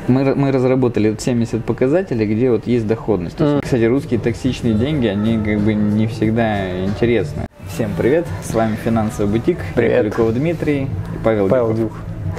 Мы разработали 70 показателей, где вот есть доходность. То есть, кстати, русские токсичные деньги, они как бы не всегда интересны. Всем привет, с вами финансовый бутик. Привет. Куликов Дмитрий и Павел Дюк.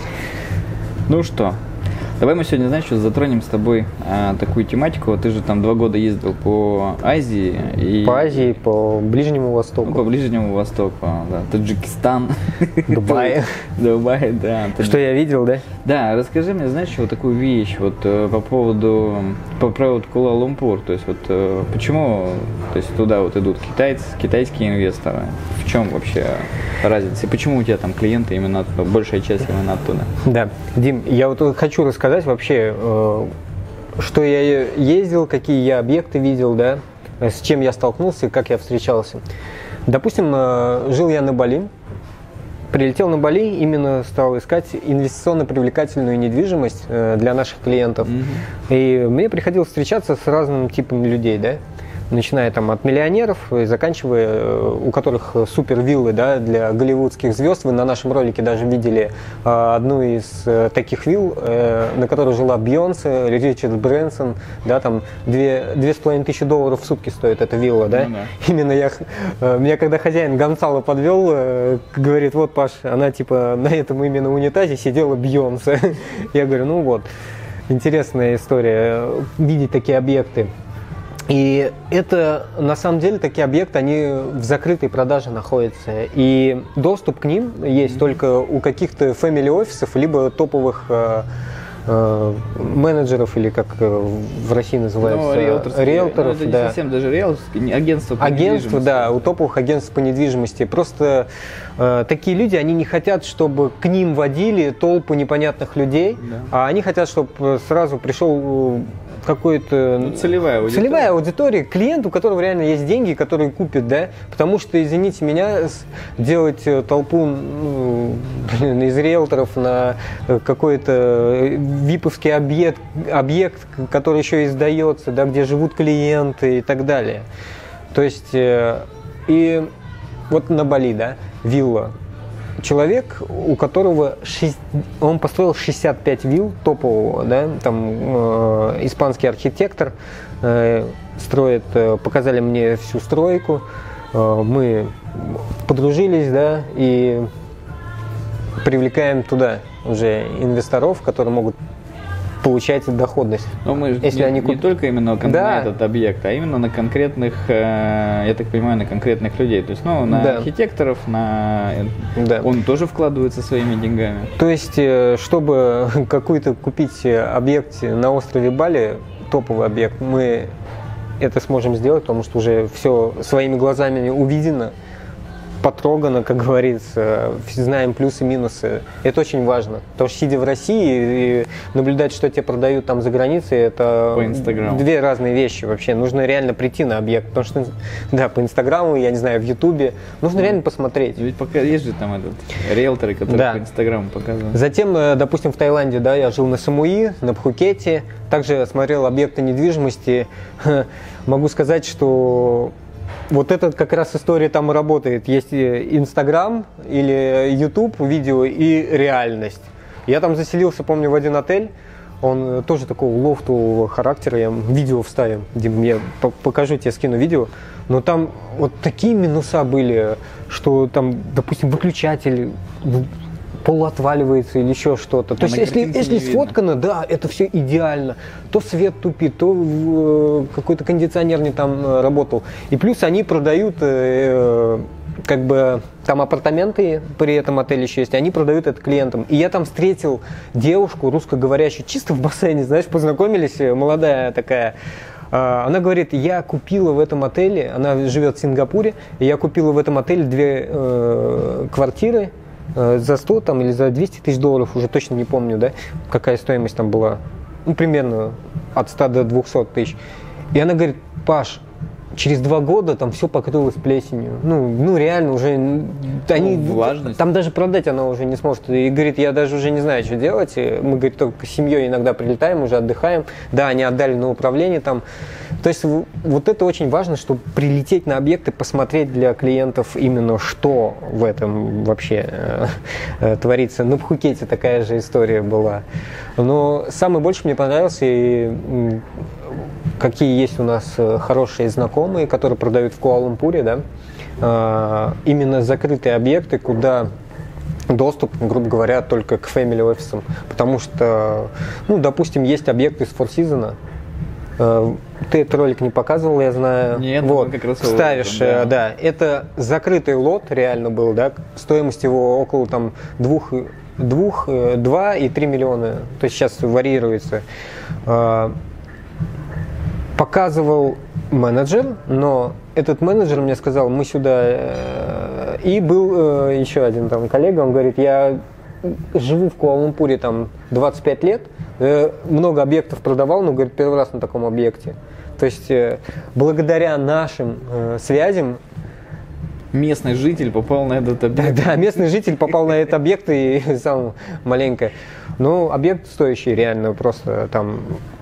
Ну что, давай мы сегодня, знаешь, что затронем с тобой такую тематику. Ты же там 2 года ездил по Азии. По Азии, по Ближнему Востоку. Ну, по Ближнему Востоку, да. Таджикистан. Дубай. Дубай, да. Что я видел, да? Да, расскажи мне, знаешь, вот такую вещь, вот по поводу Куала-Лумпур, то есть вот почему, то есть туда вот идут китайские инвесторы, в чем вообще разница, и почему у тебя там клиенты именно, большая часть именно оттуда? Да, Дим, я вот хочу рассказать вообще, что я ездил, какие я объекты видел, да, с чем я столкнулся, как я встречался. Допустим, жил я на Бали. Прилетел на Бали, именно стал искать инвестиционно привлекательную недвижимость для наших клиентов. И мне приходилось встречаться с разным типом людей, да, начиная там от миллионеров и заканчивая, у которых супер виллы, да, для голливудских звезд. Вы на нашем ролике даже видели одну из таких вилл, на которой жила Бейонсе, Ричард Брэнсон, да, там $2500 в сутки стоит эта вилла, да. Именно меня когда хозяин Гонсало подвел, говорит: вот, Паш, она типа на этом именно унитазе сидела Бейонсе. Я говорю: ну вот, интересная история, видеть такие объекты. И это, на самом деле, такие объекты, они в закрытой продаже находятся. И доступ к ним есть только у каких-то family-офисов, либо топовых менеджеров, или как в России называется, риэлторов. Это да. Не совсем даже риэлторские, агентство по недвижимости. Да, у топовых агентств по недвижимости. Просто такие люди, они не хотят, чтобы к ним водили толпы непонятных людей, а они хотят, чтобы сразу пришел какой-то целевая аудитория, клиент, у которого реально есть деньги, который купит, да, потому что, извините меня, делать толпу из риэлторов на какой-то виповский объект, который еще издается, да, где живут клиенты и так далее. То есть, и вот на Бали, да, вилла. Человек, у которого он построил 65 вилл топового, да, там испанский архитектор строит, показали мне всю стройку, мы подружились, да, и привлекаем туда уже инвесторов, которые могут получать доходность. Но мы же не только именно на этот объект, а именно на конкретных, я так понимаю, на конкретных людей. То есть, на архитекторов, он тоже вкладывается своими деньгами. То есть, чтобы какой-то купить объект на острове Бали, топовый объект, мы это сможем сделать, потому что уже все своими глазами увидено, потрогано, как говорится, знаем плюсы и минусы. Это очень важно. Потому что, сидя в России и наблюдать, что тебе продают там за границей, это две разные вещи вообще. Нужно реально прийти на объект. Потому что, да, по Инстаграму, я не знаю, в Ютубе, нужно реально посмотреть. Ведь пока есть же там риэлторы, которые по Инстаграму показывают. Затем, допустим, в Таиланде, да, я жил на Самуи, на Пхукете, также смотрел объекты недвижимости. Могу сказать, что вот эта как раз история там и работает. Есть Инстаграм или Ютуб, видео и реальность. Я там заселился, помню, в один отель. Он тоже такого лофтового характера. Я видео вставим. Дим, я покажу тебе, скину видео. Но там вот такие минуса были, что там, допустим, выключатель полуотваливается или еще что-то. То есть, если сфоткано, да, это все идеально. То свет тупит, то какой-то кондиционер не там работал. И плюс они продают как бы там апартаменты при этом отеле еще есть, они продают это клиентам. И я там встретил девушку русскоговорящую, чисто в бассейне, знаешь, познакомились, молодая такая. Она говорит: я купила в этом отеле, она живет в Сингапуре, и я купила в этом отеле 2 квартиры за 100 там, или за 200 тысяч долларов, уже точно не помню, да, какая стоимость там была, примерно от 100 до 200 тысяч. И она говорит: Паш, через 2 года там все покрылось плесенью. Ну реально уже они, влажность. там даже продать она уже не сможет. И говорит, я даже уже не знаю, что делать. Мы, говорит, только с семьей иногда прилетаем, уже отдыхаем. Да, они отдали на управление там. То есть вот это очень важно, чтобы прилететь на объект и посмотреть для клиентов именно, что в этом вообще творится. На Пхукете такая же история была. Но самый больше мне понравился, и какие есть у нас хорошие знакомые, которые продают в Куала-Лумпуре, да, именно закрытые объекты, куда доступ, грубо говоря, только к family офисам. Потому что, ну, допустим, есть объект из Four Seasons. Ты этот ролик не показывал, я знаю. Нет, вот, как раз ставишь, да. Это закрытый лот реально был, да, стоимость его около там 2 и 3 миллиона, то есть сейчас варьируется. Показывал менеджер, но этот менеджер мне сказал, мы сюда, и был еще один там коллега, он говорит, я живу в Куала-Лумпуре там 25 лет, много объектов продавал, но, говорит, первый раз на таком объекте. То есть благодаря нашим связям местный житель попал на этот объект. Да, местный житель попал на этот объект и сам маленько. Ну, объект стоящий реально, просто там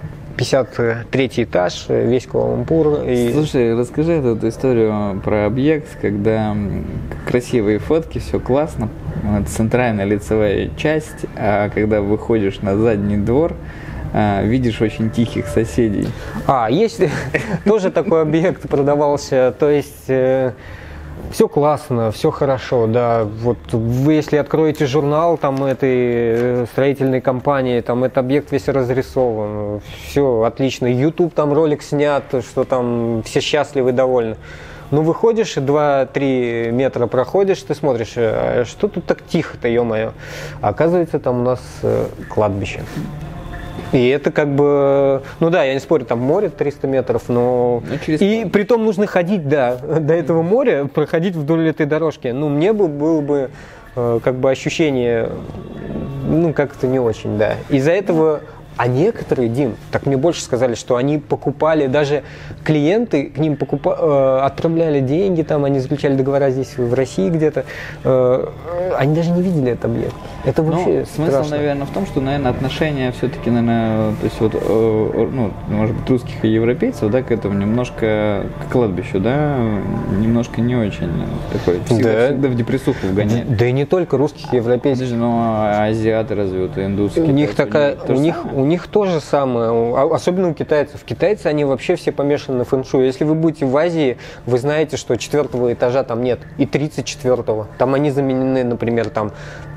53-й этаж, весь Куала-Лумпур. И... Слушай, расскажи эту историю про объект, когда красивые фотки, все классно, центральная лицевая часть, а когда выходишь на задний двор, видишь очень тихих соседей. Есть тоже такой объект продавался, то есть... Все классно, все хорошо, да. Вот вы, если откроете журнал там этой строительной компании, там этот объект весь разрисован, все отлично. YouTube там ролик снят, что там все счастливы, довольны. Ну, выходишь, 2-3 метра проходишь, ты смотришь, что тут так тихо-то, ё-моё. А оказывается, там у нас кладбище. И это как бы, ну да, я не спорю, там море 300 метров, но... И притом нужно ходить, да, до этого моря, проходить вдоль этой дорожки. Ну, мне было бы как бы ощущение, ну, как-то не очень, да. Из-за этого... А некоторые, Дим, так мне больше сказали, что они покупали, даже клиенты к ним отправляли деньги, там, они заключали договора здесь, в России где-то, они даже не видели этот объект. Это вообще смысл, страшно. наверное, в том, что, наверное, отношение все-таки, наверное, то есть вот, ну, может быть, русских и европейцев, да, к этому немножко, к кладбищу, да, немножко не очень такой, всегда в депрессуху вгоняет. Да и не только русских и европейцев. Даже, азиаты развитые, индусы. У них то же самое, особенно у китайцев. Китайцы, они вообще все помешаны на фэншуй. Если вы будете в Азии, вы знаете, что 4-го этажа там нет, и 34-го. Там они заменены, например, там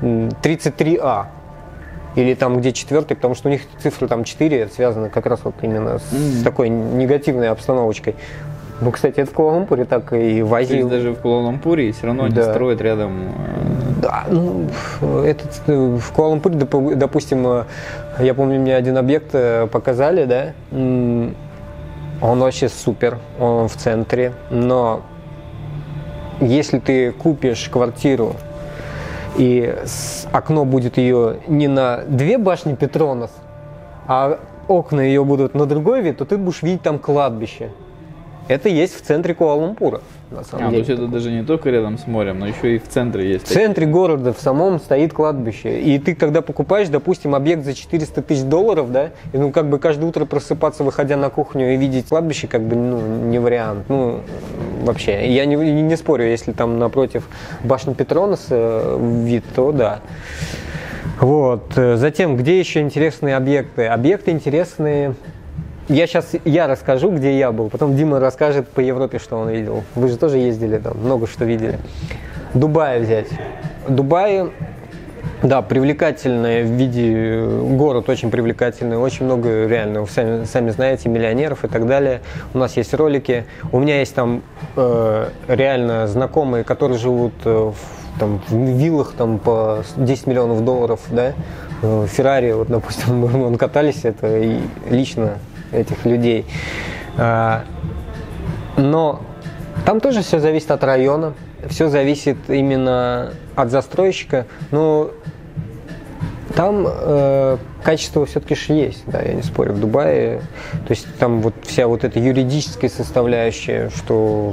33А. Или там где 4-й, потому что у них цифры там 4 связаны как раз вот именно с такой негативной обстановочкой. Ну, кстати, это в Куала-Лумпуре так и в Азии. То есть даже в Куала-Лумпуре все равно они строят рядом... Да, ну, в Куала-Лумпуре, допустим, я помню, мне один объект показали, да, он вообще супер, он в центре, но если ты купишь квартиру, и окно будет ее не на 2 башни Петронас, а окна ее будут на другой вид, то ты будешь видеть там кладбище. Это есть в центре Куала-Лумпура, на самом деле. То есть это даже не только рядом с морем, но еще и в центре есть. В центре города, в самом стоит кладбище. И ты, когда покупаешь, допустим, объект за $400 тысяч, да, и, ну, как бы каждое утро просыпаться, выходя на кухню и видеть кладбище, как бы, ну, не вариант. Ну, вообще, я не спорю, если там напротив башни Петронаса вид, то да. Вот. Затем, где еще интересные объекты? Объекты интересные... Я расскажу, где я был, потом Дима расскажет по Европе, что он видел. Вы же тоже ездили там, много что видели. Дубай взять. Дубай, да, привлекательный в виде, город очень привлекательный, очень много реально, вы сами знаете, миллионеров и так далее. У нас есть ролики. У меня есть там реально знакомые, которые живут в виллах там, по $10 миллионов, да. Феррари, вот, допустим, мы катались, это и лично этих людей. Но там тоже все зависит от района, все зависит именно от застройщика. Но Там качество все-таки же есть, да, я не спорю, в Дубае. То есть там вот вся вот эта юридическая составляющая, что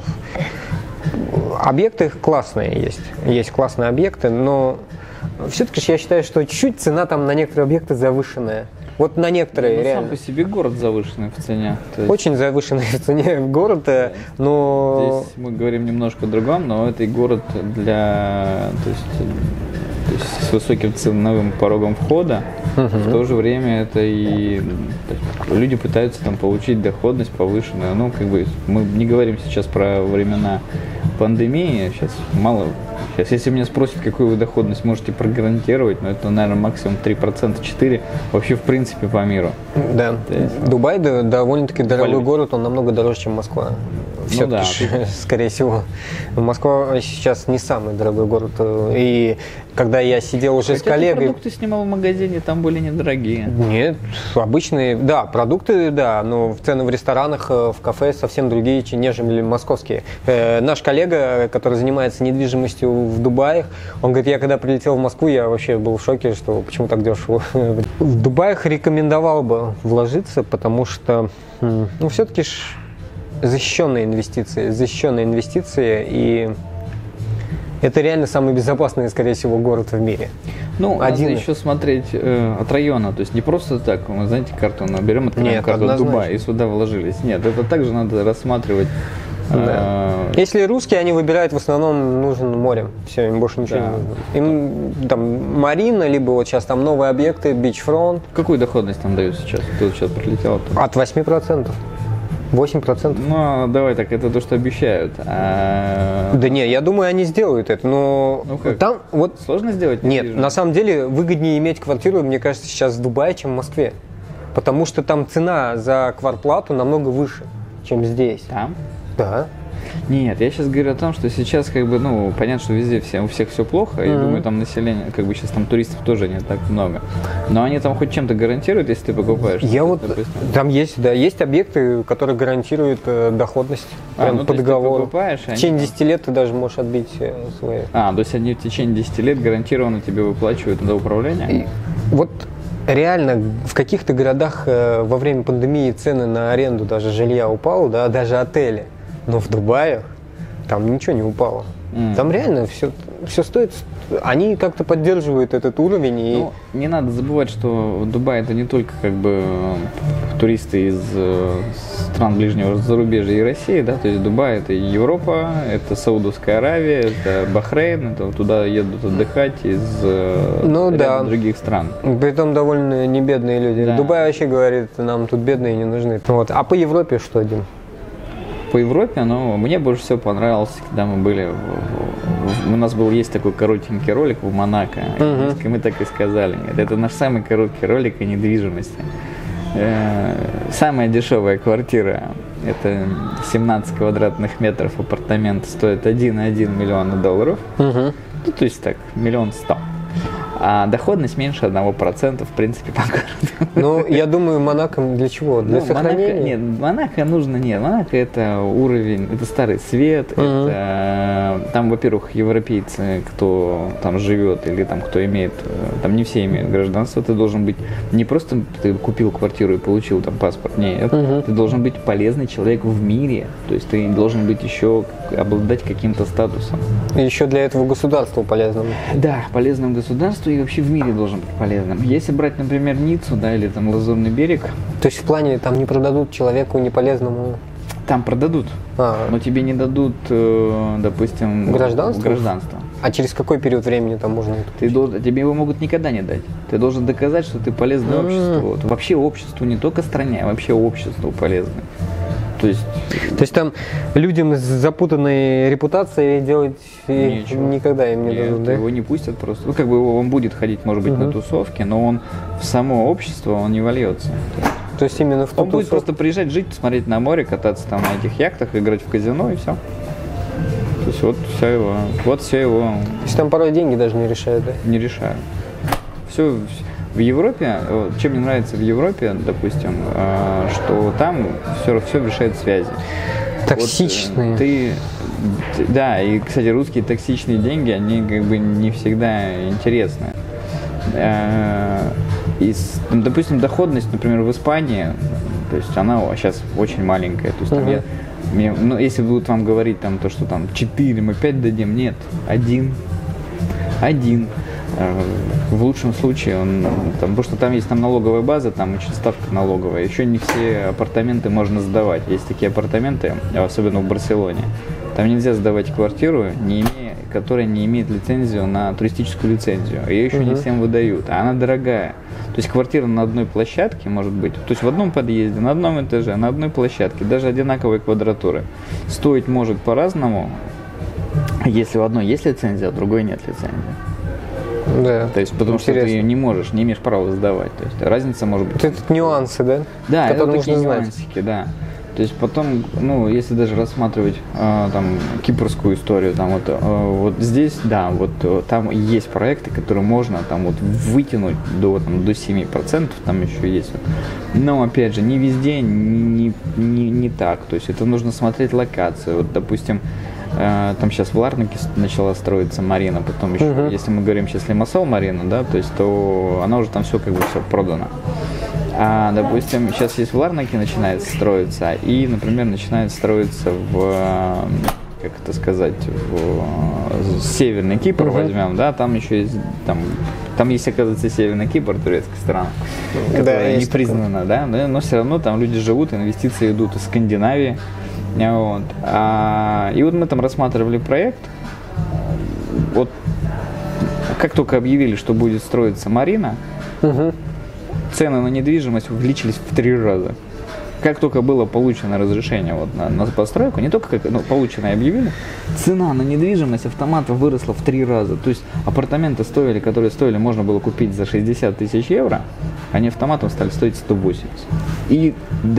объекты классные есть. Есть классные объекты, но все-таки я считаю, что чуть-чуть цена там на некоторые объекты завышенная. Вот на некоторые реально. Сам по себе город завышенный в цене. Очень завышенный в цене город, но... Здесь мы говорим немножко о другом, но это и город для... То есть с высоким ценовым порогом входа, в то же время это и люди пытаются там получить доходность повышенную. Ну, как бы мы не говорим сейчас про времена пандемии, сейчас мало. Сейчас, если меня спросят, какую вы доходность можете прогарантировать, ну, это, наверное, максимум 3%, 4% вообще в принципе по миру. Да. Дубай довольно-таки дорогой город, он намного дороже, чем Москва. Все-таки, ну, да. Скорее всего. Москва сейчас не самый дорогой город. И когда я сидел уже с коллегой... Продукты снимал в магазине, там были недорогие. Нет, обычные, да, продукты, да, но цены в ресторанах, в кафе совсем другие, нежели московские. Наш коллега, который занимается недвижимостью в Дубае, он говорит, я когда прилетел в Москву, я вообще был в шоке, что почему так дешево. В Дубаях рекомендовал бы вложиться, потому что, ну, все-таки защищенные инвестиции, и это реально самый безопасный, скорее всего, город в мире. Ну, надо еще смотреть от района, то есть не просто так, мы, знаете, карту берем, открываем карту Дубая и сюда вложились. Нет, это также надо рассматривать. Да. Если русские, они выбирают в основном нужен море, все, им больше ничего не нужно. Им там марина, либо вот сейчас там новые объекты, бичфронт. Какую доходность там дают сейчас? Ты сейчас прилетел? От 8%. 8%. Ну, давай так, это то, что обещают. Да не, я думаю, они сделают это, но как? Там вот... Сложно сделать? Нет, на самом деле выгоднее иметь квартиру, мне кажется, сейчас в Дубае, чем в Москве. Потому что там цена за квартплату намного выше, чем здесь. Там? Да. Нет, я сейчас говорю о том, что сейчас как бы, ну, понятно, что везде у всех все плохо, и думаю, там население, как бы сейчас там туристов тоже не так много. Но они там хоть чем-то гарантируют, если ты покупаешь? Там есть, да, есть объекты, которые гарантируют доходность прямо по договору. В течение 10 лет ты даже можешь отбить свои. То есть они в течение 10 лет гарантированно тебе выплачивают на управление? Вот реально в каких-то городах во время пандемии цены на аренду даже жилья упало, да, даже отели. Но в Дубае там ничего не упало. Там реально все стоит. Они как-то поддерживают этот уровень. И... Ну, не надо забывать, что Дубай это не только как бы туристы из стран ближнего зарубежья и России, да, то есть Дубай это Европа, это Саудовская Аравия, это Бахрейн, это туда едут отдыхать из других стран. Притом довольно не бедные люди. Да. Дубай вообще говорит, нам тут бедные не нужны. Вот. А по Европе что, Дим? По Европе, но мне больше всего понравилось, когда мы были, у нас есть такой коротенький ролик в Монако, и мы так и сказали, это наш самый короткий ролик о недвижимости. Самая дешевая квартира, это 17 квадратных метров апартамент, стоит 1,1 миллиона долларов, ну, то есть так, 1 100 000. А доходность меньше 1%, в принципе, по городу. Ну, я думаю, Монако для чего? Для сохранения? Монако нужно, Монако это уровень, это старый свет, это, там, во-первых, европейцы, кто там живет или там, кто имеет, там не все имеют гражданство, ты должен быть, не просто ты купил квартиру и получил там паспорт, нет, ты должен быть полезный человек в мире, то есть ты должен быть еще, обладать каким-то статусом. И еще для этого государству полезным. Да, полезным государству и вообще в мире должен быть полезным. Если брать, например, Ниццу, да, или там Лазурный берег. То есть в плане там не продадут человеку неполезному? Там продадут, но тебе не дадут, допустим, гражданство. А через какой период времени там можно это? Тебе его могут никогда не дать. Ты должен доказать, что ты полезный обществу. Вот. Вообще обществу, не только стране, а вообще обществу полезный. То есть там людям с запутанной репутацией делать никогда им не дадут, да? Его не пустят просто. Ну, как бы он будет ходить, может быть, на тусовки, но он в само общество он не вольется. То есть именно в ту Он будет просто приезжать, жить, смотреть на море, кататься там на этих яхтах, играть в казино и все. То есть вот все его. То есть там порой деньги даже не решают, да? Не решают. Все. В Европе, чем мне нравится в Европе, допустим, что там все решает связи. Токсичные. Да, и, кстати, русские токсичные деньги, они как бы не всегда интересны. допустим, доходность, например, в Испании, то есть она сейчас очень маленькая. То есть там ну, если будут вам говорить там, то, что там 4, мы 5 дадим, нет, один. В лучшем случае потому что там есть налоговая база, там очень ставка налоговая. Еще не все апартаменты можно сдавать. Есть такие апартаменты, особенно в Барселоне. Там нельзя сдавать квартиру, которая не имеет лицензию на туристическую лицензию. Ее еще не всем выдают, а она дорогая. То есть квартира на одной площадке может быть, то есть в одном подъезде, на одном этаже, на одной площадке, даже одинаковые квадратуры, стоить может по-разному, если в одной есть лицензия, а в другой нет лицензии. Да. То есть, потому что ты ее не имеешь права сдавать. То есть разница может быть. Это нюансы, да? Да, это такие нюансики, да. То есть потом, ну, если даже рассматривать там кипрскую историю, там вот здесь, да, вот там есть проекты, которые можно там вот вытянуть до 7%, там еще есть. Но опять же, не везде, не так. То есть это нужно смотреть локацию. Вот, допустим, там сейчас в Ларнаке начала строиться марина, потом еще, если мы говорим сейчас Лимассол марина, да, то есть то она уже там все все продано. А, допустим, сейчас есть в Ларнаке начинает строиться, и, например, начинает строиться как это сказать, в Северный Кипр возьмем, да, там еще есть, там есть, оказывается, Северный Кипр, турецкая страна, которая не признана, да, но все равно там люди живут, инвестиции идут из Скандинавии. Вот. И вот мы там рассматривали проект. Вот как только объявили, что будет строиться марина, цены на недвижимость увеличились в 3 раза. Как только было получено разрешение вот на постройку, не только полученное объявили, цена на недвижимость автоматом выросла в 3 раза. То есть апартаменты которые можно было купить за 60 тысяч евро, они автоматом стали стоить 180. И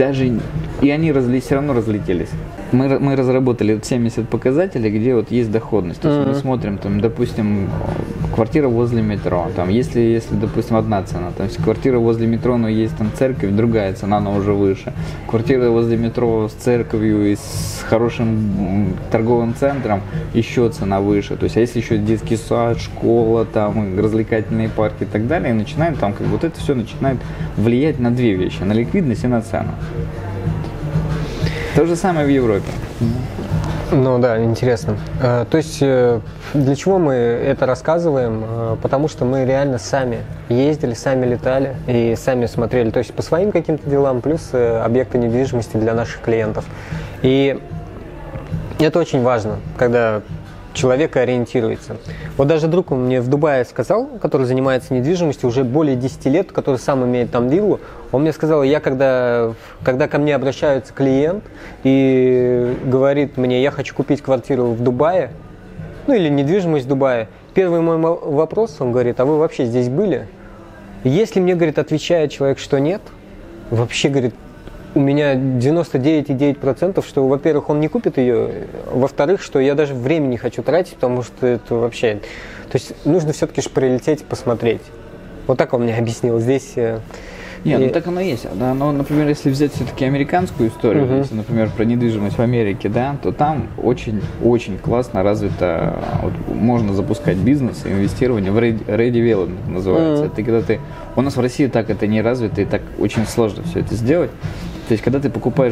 они все равно разлетелись. Мы разработали 70 показателей, где вот есть доходность. То есть мы смотрим, там, допустим, квартира возле метро. Там, если, допустим, одна цена, там, квартира возле метро, но есть там церковь, другая цена, но уже выше. Квартира возле метро с церковью и с хорошим торговым центром, еще цена выше. То есть, а если еще детский сад, школа, там, развлекательные парки и так далее, и начинает там, вот это все начинает влиять на 2 вещи, на ликвидность и на цену. То же самое в Европе. Ну да, интересно. То есть для чего мы это рассказываем? Потому что мы реально сами ездили, сами летали и сами смотрели. То есть по своим каким-то делам, плюс объекты недвижимости для наших клиентов. И это очень важно, когда человек ориентируется. Вот даже друг мне в Дубае сказал, который занимается недвижимостью уже более 10 лет, который сам имеет там виллу, он мне сказал, когда ко мне обращается клиент и говорит мне, я хочу купить квартиру в Дубае, ну или недвижимость в Дубае, первый мой вопрос, он говорит, а вы вообще здесь были? Если мне, говорит, отвечает человек, что нет, вообще, говорит, у меня 99,9%, что, во-первых, он не купит ее, во-вторых, что я даже время не хочу тратить, потому что это вообще... То есть нужно все-таки же прилететь, посмотреть. Вот так он мне объяснил. Здесь... Нет, ну так оно есть. Да, но, например, если взять все-таки американскую историю, если, например, про недвижимость в Америке, да, то там очень классно развито, вот, можно запускать бизнес, инвестирование в redevelopment называется. Это когда у нас в России так это не развито, и так очень сложно все это сделать. То есть, когда ты покупаешь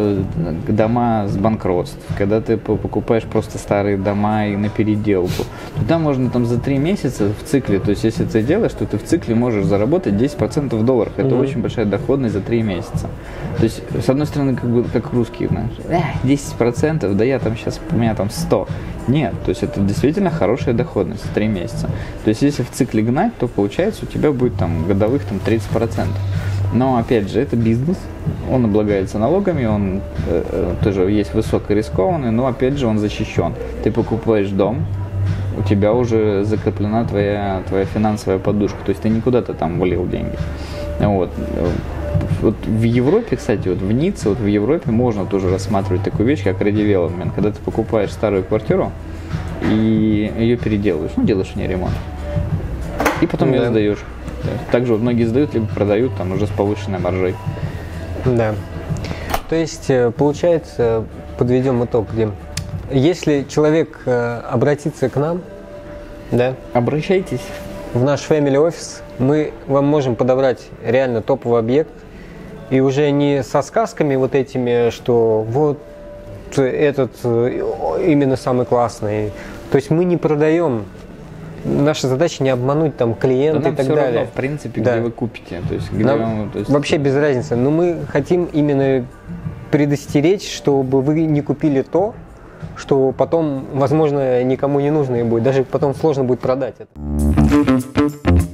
дома с банкротств, когда ты покупаешь просто старые дома и на переделку, то там можно там за 3 месяца в цикле, то есть, если ты делаешь, то ты в цикле можешь заработать 10% в долларах. Это очень большая доходность за 3 месяца. То есть, с одной стороны, как русские, знаешь, 10%, да я там сейчас, у меня там 100. Нет, то есть, это действительно хорошая доходность за 3 месяца. То есть, если в цикле гнать, то получается у тебя будет там годовых там 30%. Но, опять же, это бизнес, он облагается налогами, он тоже есть высокорискованный, но, опять же, он защищен. Ты покупаешь дом, у тебя уже закреплена твоя финансовая подушка, то есть ты никуда-то там влил деньги. Вот в Европе, кстати, вот в Ницце, вот в Европе можно тоже рассматривать такую вещь, как redevelopment, когда ты покупаешь старую квартиру и ее переделываешь, делаешь в ней ремонт, и потом ее сдаешь. Также вот многие сдают, либо продают там уже с повышенной маржой. Да. То есть, получается, подведем итог, Дим. Если человек обратится к нам, да? Обращайтесь. в наш Family Office, мы вам можем подобрать реально топовый объект. И уже не со сказками вот этими, что вот этот именно самый классный. То есть мы не продаем. Наша задача не обмануть там клиента и так все далее. равно, в принципе, Да. где вы купите. То есть, где Нам то есть... вообще без разницы. Но мы хотим именно предостеречь, чтобы вы не купили то, что потом, возможно, никому не нужно и будет. Даже потом сложно будет продать это.